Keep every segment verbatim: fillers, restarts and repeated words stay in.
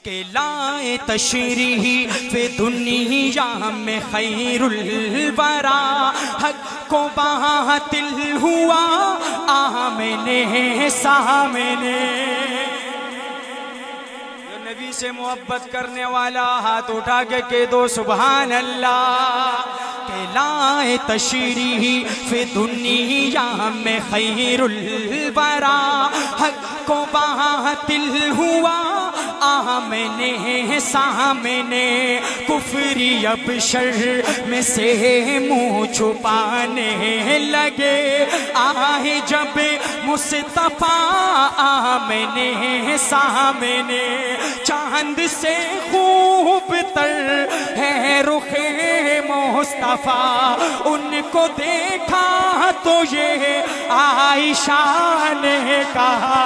کہ لائے تشریف دنیا میں خیر الورا، حق کو باطل ہوا آمنے سامنے۔ جو نبی سے محبت کرنے والا ہاتھ اٹھا کے کہہ دو سبحان اللہ۔ کہ لائے تشریف دنیا میں خیر الورا، حق کو باطل ہوا آمنے سامنے۔ کفری اب شر میں سے منہ چھپانے لگے، آئے جب مصطفیٰ آمنے سامنے۔ چاند سے خوب تر ہے رخ مصطفیٰ، ان کو دیکھا تو یہ عائشہ نے کہا۔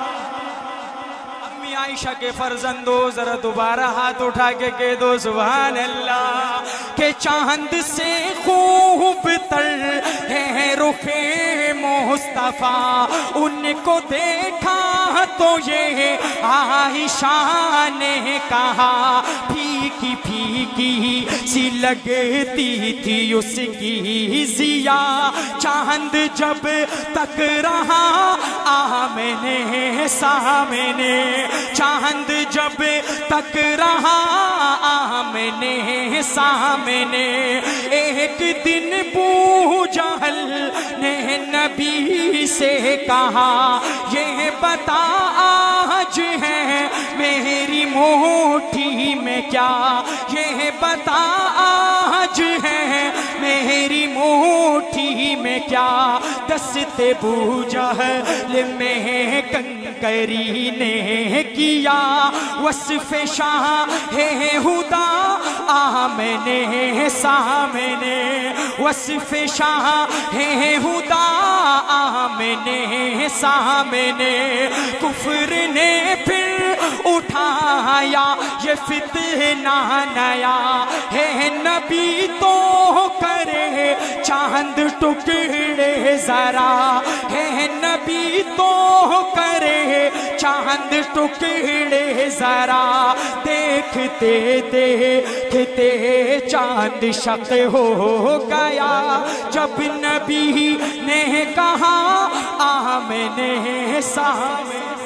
امی عائشہ کے فرزندو ذرا دوبارہ ہاتھ اٹھا کے کہہ دو سبحان اللہ۔ کہ چاند سے خوب تر ہے رخ مصطفیٰ، ان کو دیکھا تو یہ عائشہ نے کہا۔ پھیکی پھیکی سی لگتی تھی اس کی ضیا، چاند جب تک رہا آمنے سامنے۔ چاند جب تک رہا آمنے سامنے، ایک دن ابو جہل نے نبی سے کہا، یہ بتا آج ہے میری مٹھی میں کیا، یہ بتا آج ہے میری مٹھی میں کیا۔ دست ابو جہل میں کنکری نے کیا، وصف شاہ ہدا آمنے سامنے۔ وصف شاہ ہدا آمنے سامنے۔ کفر نے پھر اٹھایا یہ فتنہ نیا، ہے نبی تو کرے چاند ٹکڑے ذرا، ہے نبی تو کرے چاند ٹکڑے ذرا۔ دیکھتے دیکھتے چاند شق ہو گیا، جب نبی نے کہا آمنے سامنے۔